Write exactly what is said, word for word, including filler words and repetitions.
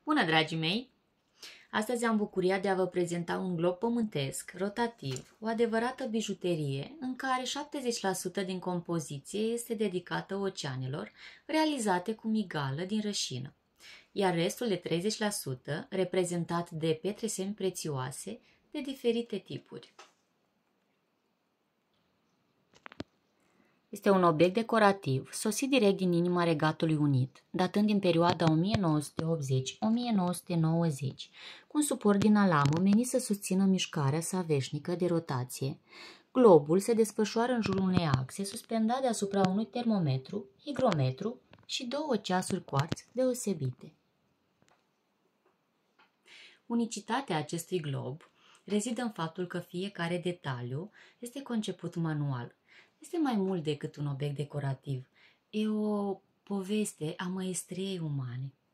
Bună, dragii mei! Astăzi am bucuria de a vă prezenta un glob pământesc, rotativ, o adevărată bijuterie, în care șaptezeci la sută din compoziție este dedicată oceanelor, realizate cu migală din rășină, iar restul de treizeci la sută reprezentat de pietre semiprețioase de diferite tipuri. Este un obiect decorativ, sosit direct din inima Regatului Unit, datând din perioada o mie nouă sute optzeci - o mie nouă sute nouăzeci, cu un suport din alamă menit să susțină mișcarea sa veșnică de rotație. Globul se desfășoară în jurul unei axe, suspendat deasupra unui termometru, higrometru și două ceasuri cuarț deosebite. Unicitatea acestui glob rezidă în faptul că fiecare detaliu este conceput manual. Este mai mult decât un obiect decorativ. E o poveste a măestriei umane.